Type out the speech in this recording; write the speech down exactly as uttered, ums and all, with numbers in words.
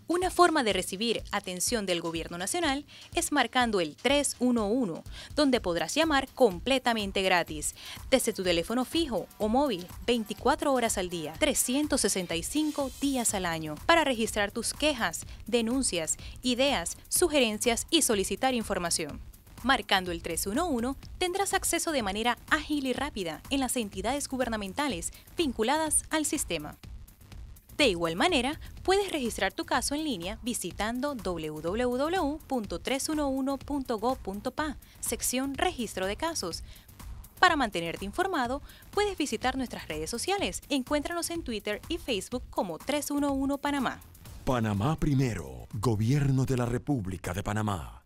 Una forma de recibir atención del Gobierno Nacional es marcando el tres uno uno, donde podrás llamar completamente gratis, desde tu teléfono fijo o móvil, veinticuatro horas al día, trescientos sesenta y cinco días al año, para registrar tus quejas, denuncias, ideas, sugerencias y solicitar información. Marcando el tres uno uno, tendrás acceso de manera ágil y rápida en las entidades gubernamentales vinculadas al sistema. De igual manera, puedes registrar tu caso en línea visitando doble u doble u doble u punto trescientos uno punto gob punto pa, sección Registro de Casos. Para mantenerte informado, puedes visitar nuestras redes sociales. Encuéntranos en Twitter y Facebook como trescientos uno Panamá. Panamá Primero, Gobierno de la República de Panamá.